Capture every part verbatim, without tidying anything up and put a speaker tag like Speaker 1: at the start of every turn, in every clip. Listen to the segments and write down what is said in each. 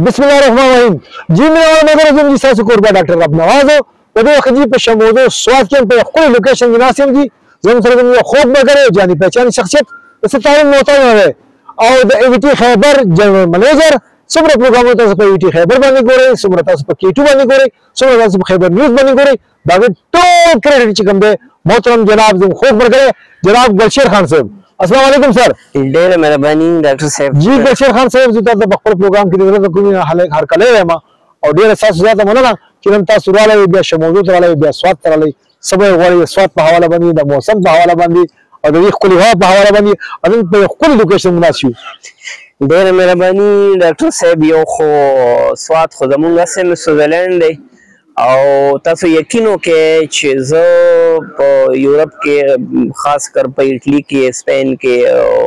Speaker 1: बिस्मिल्लाहिर्रहमानिर्रहीम। जी मेरा जी सासु कोरबा डॉक्टर अब नवाजो वदे खजी पे शमोदो स्वाद के पे कोई लोकेशन मुनासिब जी जम सर में खूब मगर जानी पहचान शख्सियत इस तारीफ मोहता है और द एवीटी खैबर जनरल मैनेजर सुमर प्रोग्राम होता है एवीटी खैबर बनी गोरे सुमरता से केटू बनी गोरे सुमरता से खैबर न्यूज़ बनी गोरे बाकी तो क्रेडिट चिकम दे मोहतरम जनाब जो खूब मगर जनाब गलशेर खान साहब अस्सलाम वालेकुम सर।
Speaker 2: ढेर मेहरबानी डॉक्टर साहब
Speaker 1: जी गलशेर खान साहब जो तो बखर प्रोग्राम की जरूरत कोई हाल हर कले है मा और ढेर एहसास ज्यादा मना कि हम ता सुराले बिया शमोदो तराले बिया स्वाद तराले सब वाली स्वाद पे हवाला बनी द मौसम पे हवाला बनी और ये कुल हवा पे हवाला बनी और पे कुल लोकेशन मुनासिब
Speaker 2: ढेर मेहरबानी डॉक्टर साहब यो खो स्वाद खो जमुंगा से में स्विट्जरलैंड है और तासो यकीनो के चीज़ यूरोप के खास कर पे इटली के स्पेन के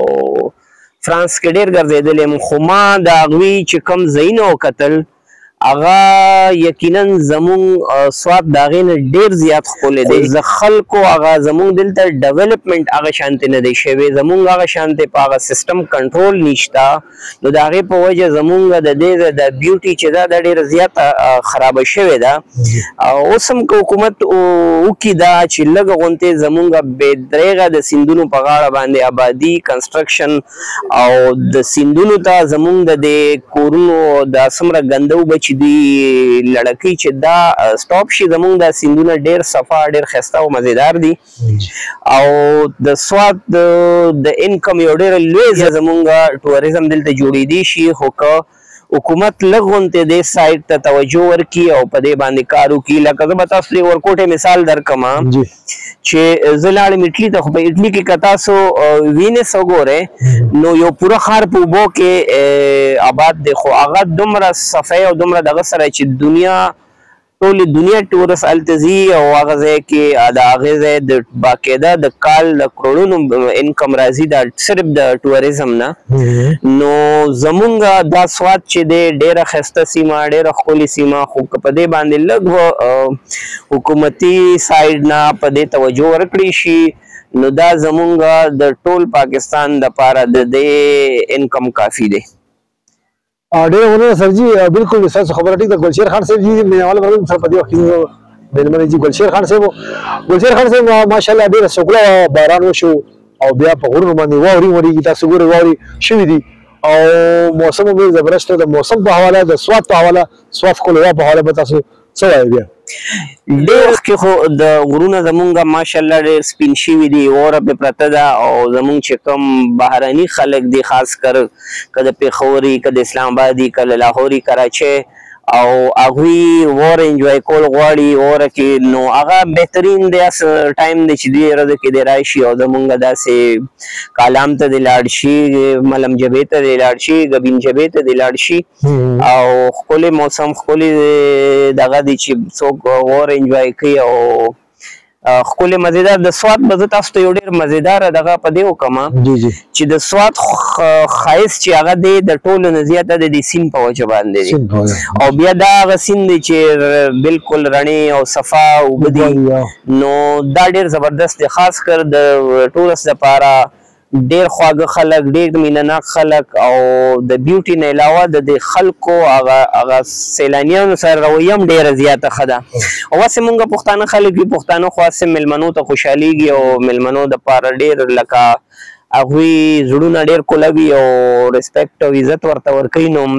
Speaker 2: फ्रांस के ढेर गर्जेदले मुखमा दागवी चिकम ज़ीनो कतल आगा यकीनन जमुंग स्वाद दागिन ढेर ज़्यादा खोले दे ज़खल को आगा जमुंग दिल तर डेवलपमेंट आगा शांति न दे शेवे जमुंग आगा शांति पागा सिस्टम कंट्रोल निश्ता नो दागे पे वजह जमुंग द दे द ब्यूटी चेदा द ढेर ज़्यादा खराब शेवे दा ओसम को हुकूमत उकी दा चिल्लग गोंते जमुंग बेदरेगा द सिंधुनु पगाड़ा बांधे आबादी कंस्ट्रक्शन और द सिंधुनु ता जमुंग द दे कोरुनो द समरा गंदऊ दी लड़की चिदा स्टॉप शी जमुंग दा सिंधुना ढेर सफा ढेर खस्ता और मजेदार दी और द स्वाद द इनकम यो ढेर लुए जमुंगा टूरिज्म दिल ते जुड़ी दी शी होका हुकूमत लगोंते दे साइड त तवज्जो वर की और पदे बांधे कारू की लका बता सरी और कोटे मिसाल दर कमा जी छे जिला इटली तक पे इटली की कतासो वीने सगोरे नो यो पूरा खार पुबो के आबाद देखो आगा दुमरा सफे और दुमरा दगसर च दुनिया टोली दुनिया टूरिस्ट अलतजी और आगजे के आदा आगजे द बाकायदा द काल द करोड़ों इनकम राजी दा सिर्फ द टूरिज्म ना नो जमुंगा दा स्वाद चे दे डेरा खस्ता सीमा डेरा खोली सीमा खुक पदे बांधे लगभग हुकूमती साइड ना पदे तवज्जो वर्कड़ी शी नो दा जमुंगा द टोल पाकिस्तान द पारा द दे इनकम काफी दे
Speaker 1: आडे उन्होंने सर जी बिल्कुल सर खबर ठीक था गुलशेर खान साहब जी मेरे वाले मतलब सर पति वक्त मेरे जी गुलशेर खान साहब गुलशेर खान साहब माशाल्लाह दे रसगुल्ला बारान वो शो और बिया पहुर नुमानी वावरी वारी की तासुगुर वावरी शिवी दी और मौसम में जबरदस्त है मौसम का हवाला है स्वाद का हवाला स्वाद को लेवा हवाला बता सो सब है बिया
Speaker 2: डेर के खो द गुरुना जमुंगा माशाल्लाह डेर स्पिनशी विदी और अब प्रतदा और जमुंग चकम बहरानी खलक दी खास कर कद पेखोरी कद इस्लामाबादी कद लाहौरी कराची और आगुई और एंजॉय कोल गवाड़ी और कि नो आगा बेहतरीन दे अस टाइम दे चिदी रद के दे राइशी और जमुंगा दा से कालाम त दिलाड़शी मलम जबेत दिलाड़शी गबिन जबेत दिलाड़शी और खोले मौसम खोले दगा दी ची सो और एंजॉय की और खोले मजेदार द स्वाद बजत आस्तो यो ढेर मजेदार दगा पदेओ कमा
Speaker 1: जी जी
Speaker 2: ची द स्वाद खाइस ची आगा दे द टोल नजियात दे दी सिम पव जबान दे और बिया दा गसिन दे ची बिल्कुल रणे और सफा उबदी नो दा ढेर जबरदस्त खास कर द टूरिस्ट द पारा ढेर ख्वाग खलक ढेर मीनाना खलक और द ब्यूटी ने अलावा द खल को आगा आगा सैलानियों सर रवैयम ढेर ज्यादा खदा और वैसे मुंगा पुख्ताना खलक भी पुख्ताना ख्वास से मिलमनो तो खुशहाली गी और मिलमनो द पारा ढेर लका अहुई जुड़ूना ढेर को लगी और रिस्पेक्ट और इज्जत वर्ता वर कई नो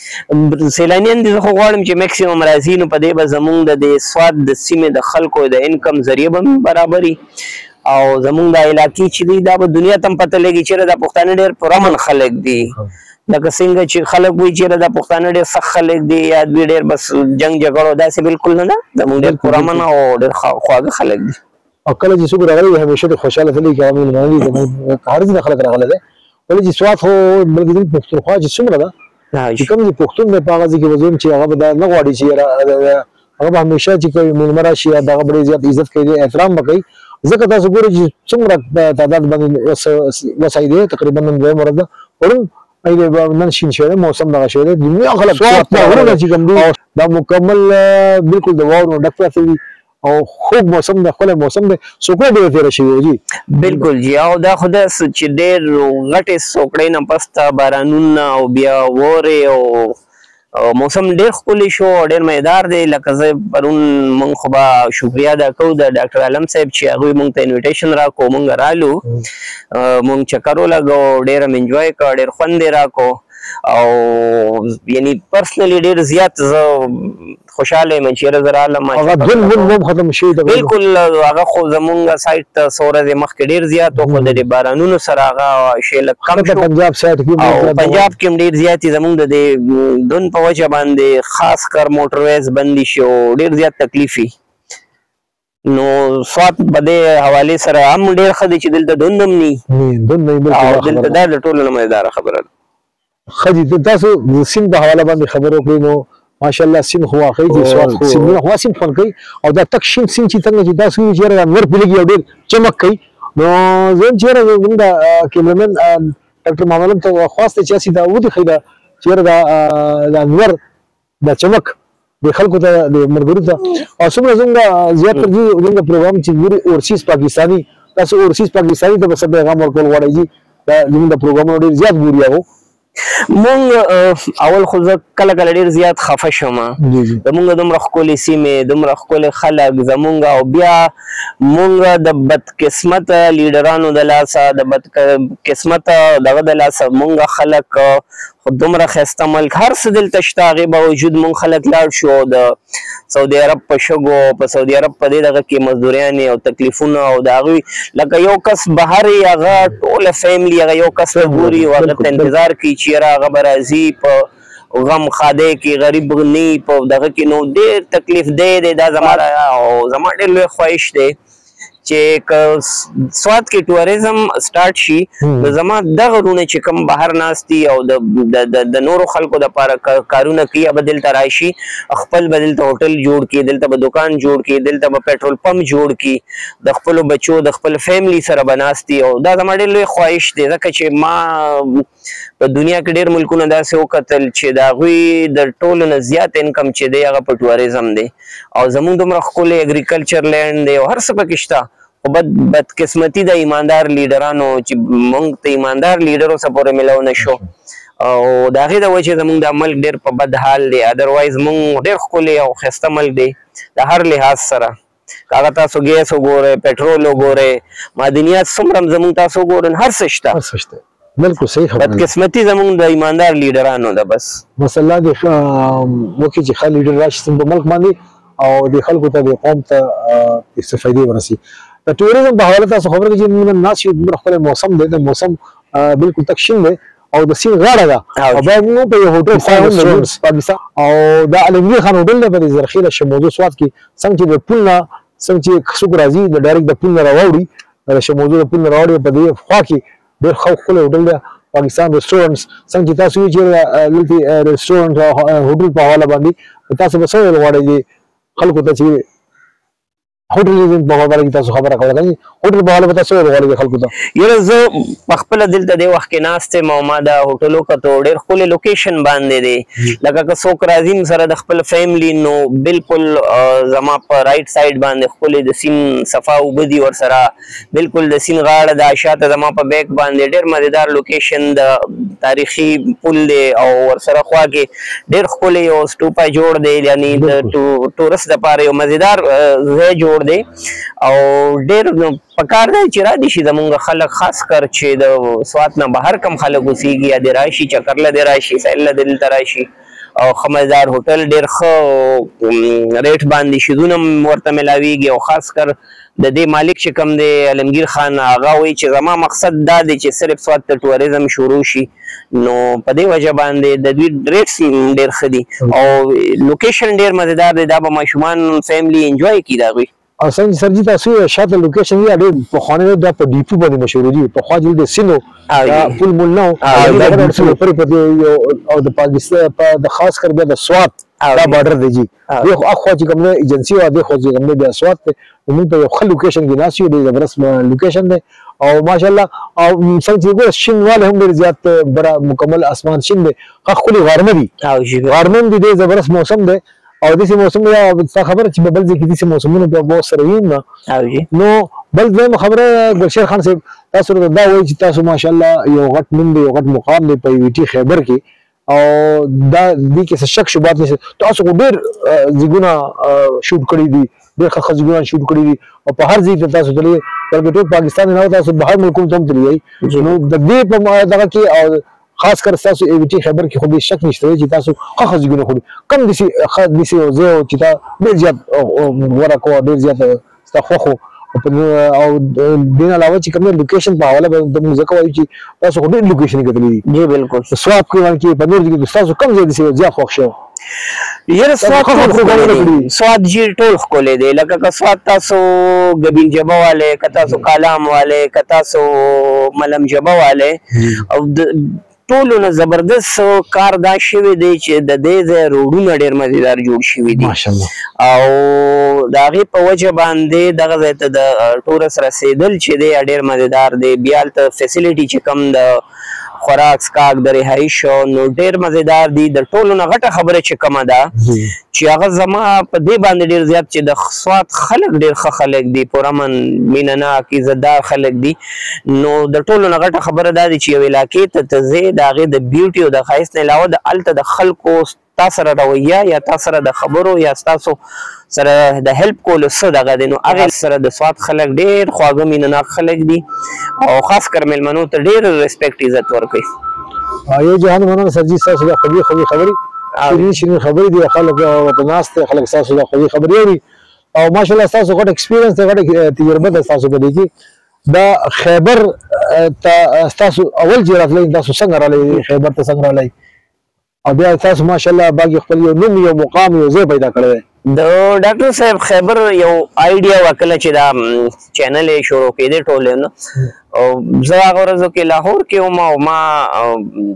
Speaker 2: सैलानियन दी खो गवाड़म चे मैक्सिमम राजी नो पदे ब जमुंग द दे स्वाद द सीमे द खल को द इनकम जरिए बम बराबरी और जमुंगा इलाकी चिली दा दुनिया तम पता लगी चेरे दा पुख्ताना ढेर पुरमन खलक दी लका सिंग च खलक हुई चेरे दा पुख्ताना ढेर सख खलक दी याद भी ढेर बस जंग झगड़ो दा से बिल्कुल ना जमुंग ढेर पुरमन और ढेर ख्वाग खलक दी
Speaker 1: अकल जी सुगर रगली हमेशा तो खुशहाल थली का मिल मानी तो खारिज ना खलक रगले दे बोले जी स्वाद हो बल्कि दिन पुख्तनख्वा जी सुमरा दा हां जी कम जी पुख्तन में पागा जी के वजन ची आगा बदा न गवाड़ी ची आगा हमेशा जी कोई मिलमरा शी दा बड़ी ज्यादा इज्जत के एहतराम बकई ذكر تاسو ګورئ چې څومره تعداد باندې وسایي دي تقریبا نن دوه مراد ورن اې نن شین شوی موسم دغه شوی دی دنیا خلک سوات ورنه چې کوم دی دا مکمل بالکل د واورو ډک پاتې او خوب موسم د خپل موسم د سوکړه دی تیر شي جی
Speaker 2: بالکل جی او دا خدای چې ډېر غټه سوکړې نه پستا بارانونه او بیا وره او موسم ډیر ښکلی شو، ډیر مزیدار دی. لکه زه پرون مونږ خو به شکریا ادا کوو د ډاکټر عالم صاحب چې هغوی مونږ ته انویټیشن راکړو، مونږ رالو، مونږ چکر ولګو، ډېر م انجوای کړه، ډېر خوند یې راکړو. او یعنی پرسنلی ډېر زیات زه خوشحاله یم چې یاره زه رالم. بلکل هغه خو زمونږ سایټ ته څو ورځې مخکې ډېر زیات و، خو د دې بارانونو سره هغه شی لږ کم شو. او پنجاب کې هم ډېر زیات دي، زمونږ د دې دون په وجه باندې خاص کر موټر ویز بندي شي او ډېر زیات تکلیف وي. نو سوات په دې حوالې سره هم ډېر ښه دی چې دلته دون هم نه وي، او دلته دا د ټولو نه مزیداره خبره ده.
Speaker 1: ښه دي. تاسو د سیند په حواله باندې خبرې وکړئ. نو ماشاءالله سیند خو واقعي دي، سوات سیندونه خو سیند خوند کوي. او دا تک شین سیند چې څنګه چې تاسو وایئ چې یاره انور پرې لګي او ډېر چمک کوي. نو زه هم چې یاره زموږ د کیمرمین ډاکټر محمد علم ته خواست دی چې هسې دا وښیي دا چې یاره د انور دا چمک د خلکو ته د ملګرو ته. او څومره زموږ زیات تر دې زموږ پروګرام چې ګوري اورسیز پاکستاني، تاسو اورسیز پاکستاني ته به څه پیغام ورکول غواړئ چې دا زموږ د پروګرامونو ډېر زیات ګوري هغو؟
Speaker 2: مونږ اول خو زه کله کله ډېر زیات خفه شم، زمونږ دومره ښکلې سیمې، دومره ښکلي خلک زمونږ، او بیا مونږ د بدقسمته لیډرانو د لاسه، د بدقسمته دغه د لاسه مونږ خلک خو دومره ښایسته ملک هر څه دلته شته، هغې باوجود مونږ خلک لاړ شو د سعودي عرب په شګو، په سعودي عرب په دې دغه کې مزدوریانې او تکلیفونه او د هغوی لکه یو کس بهر یې هغه ټوله فیملي هغه یو کس ته ګوري او هغه ته انتظار کوي چې یاره هغه به راځي په غم خاده کې غریب نه په دغه کې. نو ډېر تکلیف دی دی دا زما او زما ډېر لوی خواهش دی چې که سوات کې ټوریزم سٹارټ شي نو زما دغه وروڼه چې کوم بهر ناست دي او د نورو خلکو دپاره کارونه کوي به دلته راشي، خپل به دلته هوټل جوړ کړي، دلته به دکان جوړ کړي، دلته به پیټرول پمپ جوړ کړي، د خپلو بچو د خپل فیملی سره به ناست دي. او دا زما ډېر لوی خواهش دی ځکه چې ما په دنیا کې ډېر ملکونه داسې وکتل چې د هغوی د ټولو نه زیات انکم چې دی هغه په ټوریزم دی، او زموږ دومره ښکلی اګریکلچر لینډ دی او هر څه پکې شته. خو بد بدقسمتي د ایماندار لیډرانو چې موږ ته ایماندار لیډرو سره پورې میلاو نه شو، او د هغې د وجې زموږ دا ملک ډېر په بد حال دی. ادروایز موږ ډېر ښکلی او ښایسته ملک دی د هر لحاظ سره. که هغه تاسو ګیس وګورئ، پټرول وګورئ، معدنیات څومره هم زموږ تاسو وګورئ، هر څه شته.
Speaker 1: بالکل صحیح خبره.
Speaker 2: بدقسمتي زموږ د ایماندار لیډرانو ده. بس
Speaker 1: مسله د وکړي چې ښه لیډر راشي په ملک باندې او د خلکو ته د قوم ته څه فایدې ورسي. د ټوریزم په حواله تاسو خبره کوئ چې موږ ناست یو دومره ښکلی موسم دی، د موسم بالکل تک شین دی او د سیند غاړه ده، او باید موږ په یو هوټل پاکستان او دا علمګیر خان هوټل دی په دې زرخیله شموزو سوات کې، څنګه چې د پل نه څنګه چې څوک راځي د ډایرکټ د پل نه راوړي، د شموزو د پل نه راوړي په دې خوا کې ډېر ښه ښکلی هوټل دی پاکستان ریسټورنټس. څنګه چې تاسو وایئ چې دلته ریسټورنټ او هوټل په حواله باندې تاسو به څه ویل غواړئ خلکو ته چې هوټل په حواله کې تاسو خبره کوله کوي هوټل په حواله به تاسو ورغواړئ خلکو ته؟
Speaker 2: یاره زه په خپله دلته دې وخت کې ناست یم او ما دا هوټل وکتو، ډېر ښکلی لوکیشن باندې دی. لکه که څوک راځي سره د خپل فیملي نو بالکل زما په رایټ سایډ باندې ښکلی د سیند صفا اوبه دي ورسره، بالکل د سیند غاړه ده، شاته زما په بیک باندې ډېر مزېدار لوکیشن د تاریخي پل دی او ورسره خوا کې ډېر ښکلی یو سټوپا جوړ دی، یعنی د ټورست دپاره یو مزېدار ځای جوړ دی. او ډېر پکار دی چې را دي شي زمونږ خلک، خاص کر چې د سوات نه بهر کم خلک اوسېږي یا دې راشي چکر له دې راشي سیل له دلته راشي، او ښه مزدار هوټل ډېر ښه ریټ باندې شیدونه ورته میلاویږي. او خاص کر د دې مالک چې کوم دی علمګیر خان هغه وایي چې زما مقصد دا دی چې صرف سوات ته ټوریزم شروع شي، نو په دې وجه باندې د دوی ریټس ډېر ښه دي او لوکیشن ډېر مزېدار دی. دا به ماشومان فیملي انجوای کړي د هغوی.
Speaker 1: او څنګه سر جی تاسو شاته لوکیشن یې ډېر پخوانی دا په ډیپو باندې مشهور دي، پخوا چې د سینو پل مول نه دا ډېر پرې په او د پاکستان د خاص کر بیا د سوات دا بارډر دی جی یو اخوا چې کوم ایجنسی او د خو چې کوم بیا سوات ته موږ په یو خل لوکیشن کې ناسیو ډېر زبردست لوکیشن دی او ماشاءالله او څنګه چې ګور شینواله هم ډېر زیات بڑا مکمل اسمان شین دی، خپل غرمه دي غرمه دي ډېر زبردست موسم دی. او داسې موسم یا ستا خبره چې په بل ځای کې داسې موسمونه بیا به سره وي نه، نو بل دویمه خبره ګلشیر خان صاحب تاسو ته دا وایي چې تاسو ماشاءالله یو غټ نوم دی، یو غټ مقام دی په یو ټي خیبر کې، او دا دې کې څه شک شوبات نشته. تاسو ډېر ځایونه شوټ کړي دي، ډېر ښه ځایونه شوټ کړي دي او په هر ځای ته تاسو تللي، بلکې ټول پاکستان نه تاسو بهر ملکونو ته هم تللي. نو د دې په دغه کې او خاص کر تاسو ای وی ټي خیبر کې خو دې شک نشته چې تاسو ښه ښه ځایونه خوري. کوم داسې ښه داسې یو ځای و چې تا ډېر زیات غوره کړو، ډېر زیات ستا خوښ و؟ او دې نه علاوه چې کوم لوکیشن په حواله باندې موږ ځکه وایو چې تاسو خو ډېر لوکیشن کتلي دي.
Speaker 2: جی بالکل.
Speaker 1: سواد کې کې په نور ځای کې تاسو کوم ځای داسې زیات خوښ شو؟
Speaker 2: یاره سواد ټول سواد جی ټول ښکلی دی. لکه که سواد تاسو ګبین جبه والی، که تاسو کالام والی، که تاسو ملم جبه والی، او ټولو نه زبردست کار دا شوی دی چې د دې ځای روډونه ډېر مزیدار جوړ شوي دي او د هغې په وجه باندې دغه ځای ته د ټورس رسېدل چې دی ډېر مزیدار دی. بیا هلته فیسیلیټي چې کوم د خوراک څښاک د رهایش نو ډېر مزیدار دي. د ټولو نه غټه خبره چې کومه ده چې هغه زما په دې باندې ډېر زیات چې د سوات خلک ډېر ښه خلک دي، پرامن، مینه ناک، عزتدار خلک دي. نو د ټولو نه غټه خبره دا ده چې یو علاقې ته ته ځې، د هغې د بیوټي او د ښایست نه علاوه د هلته د خلکو تا سره رویه یا تا سره د خبرو یا ستاسو سره د هیلپ کولو څه دغه دی، نو هغې سره د سوات خلک ډېر خواږه مینه ناک خلک دي او خاص کر میلمنو ته ډېر ریسپیکټ عزت ورکوي.
Speaker 1: یو جهان مننه سرجي، ستاسو دا خوږې خوږې خبرې شیرین شیرین خبرې دي، خلک ورته ناست دي، خلک ستاسو دا خوږې خبرې اوري او ماشاءالله ستاسو غټ ایکسپیرینس دی، غټه تجربه ده ستاسو په دې کې. دا خیبر ته ستاسو اول چې راتلئ تاسو څنګه راغلئ؟ خیبر ته څنګه راغلئ؟ او بیا تاسو ماشاءالله باقي خپل یو نوم، یو مقام، یو ځای پیدا کړی دی.
Speaker 2: د ډاکټر صاحب خیبر یو آیډیا وه کله چې دا چینل یې شروع کېدی ټول نو زه هغه ورځو کې لاهور کې وم او ما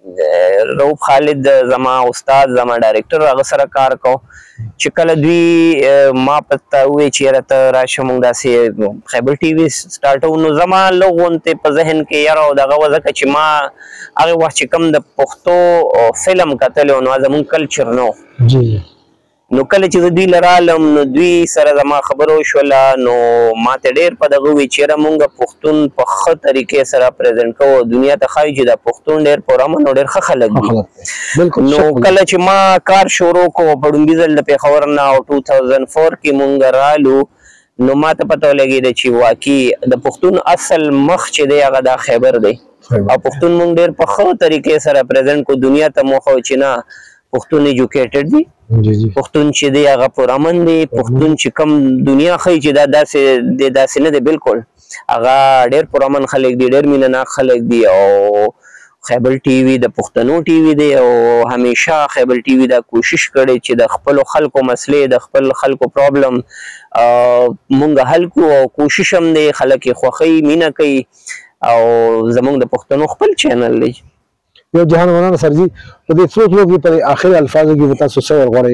Speaker 2: رؤف خالد زما استاد زما ډایرکټر هغه سره کار کو چې کله دوی ما پته وویل چې یاره ته راشه موږ داسې خیبر ټي وي سټارټو، نو زما لږ غونتې په ذهن کې یاره او دغه وه ځکه چې ما هغې وخت چې کوم د پښتو فلم کتلی و نو زمونږ کلچر نه و. نو کله چې زه دوی له رالم نو دوی سره زما خبره وشوله نو ما ته ډېر په دغه وویل چې یاره مونږ پښتون په ښه طریقې سره پرزنټ کوو، دنیا ته ښایي چې دا پښتون ډېر پرامن او ډېر ښه خلک دي. نو کله چې ما کار شروع کړو په ډومبي ځل د پېښور نه او ټو تھاوزنډ فور کې مونږ رالو نو ما ته پته ولګېده چې واقعي د پښتون اصل مخ چې دی هغه دا خیبر دی او پښتون مونږ ډېر په ښه طریقې سره پرزنټ کړو، دنیا ته مو وښیو چې نه پښتون ایجوکیټډ دی، پښتون چې دی هغه پرامن دی، پښتون چې کم دنیا ښایي چې دا داسې دی داسې نه دی، بالکل هغه ډېر پرامن خلک دي، ډېر مینه ناک خلک دي او خیبر ټي وي د پښتنو ټي وي دی او همیشه خیبر ټي وي دا کوشش کړی چې د خپلو خلکو مسلې د خپل خلکو پرابلم مونږ حل کړو او کوشش هم دی، خلک یې خوښوي، مینه کوي او زمونږ د پښتنو خپل چینل دی.
Speaker 1: یو جهان مننه سرجي، په دې څو څو کې په آخري الفاظو کې به تاسو څه ورغواړئ؟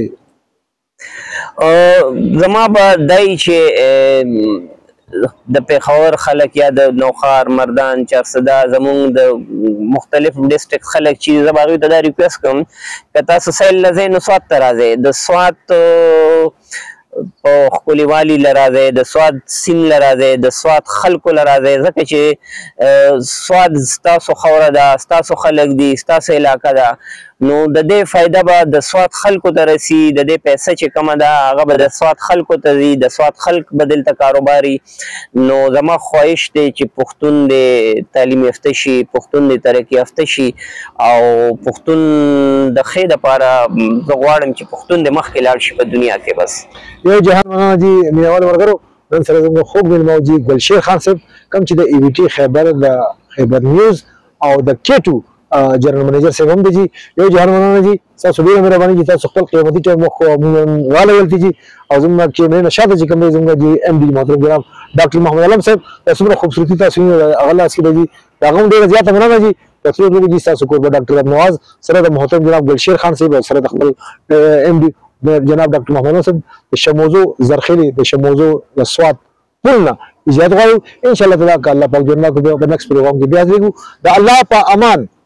Speaker 2: زما به دای چې د پېښور خلک یا د نوښار، مردان، چارسده زمونږ د مختلف ډسټرکټ خلک چې زه به هغوی ته دا ریکویسټ کوم که تاسو سیل له ځئ نو سوات ته راځئ، د سوات په ښکلیوالي له راځئ، د سوات سیند له راځئ، د سوات خلکو له راځئ، ځکه چې سوات ستاسو خاوره ده، ستاسو خلک دي، ستاسو علاقه ده، نو د دې فایده به د سوات خلکو ته رسي، د دې پیسه چې کومه ده هغه به د سوات خلکو ته ځي، د سوات خلک به دلته کاروباري. نو زما خواهش دی چې پښتون دې تعلیم یافته شي، پښتون دې ترقي یافته شي او پښتون د ښې دپاره زه غواړم چې پښتون دې مخکې لاړ شي په دنیا کې. بس
Speaker 1: یو جهان مننه جي مینوالو ملګرو، نن سره زموږ خوږ مېلمه جي ګلشیر خان صاحب کوم چې د ای وي ټي خیبر د خیبر نیوز او د کیټو جنرال منیجر صاحب هم دی جی. یو جهان مننه جی، تاسو ډېره مهرباني چې تاسو خپل قیمتي ټایم مو راولولتي جي او زموږ چې مېنه شاته چې کوم دی زموږ جي ایم ډي محترم جناب ډاکټر محمد علم صاحب څومره خوبصورتي تاسو هغه لاس کې دی جي، د هغه هم ډېره زیاته مننه جي. تاسو لوګي جي تاسو کوربه ډاکټر نواز سره د محترم جناب ګلشیر خان صاحب سره د خپل ایم ډي جناب ډاکټر محمد علم صاحب د شموزو زرخیلي د شموزو د سوات پلنا اجازه غواړو ان شاء الله تعالی الله پاک جناب کو په نیکسټ پروګرام کې بیا ځو د الله په امان.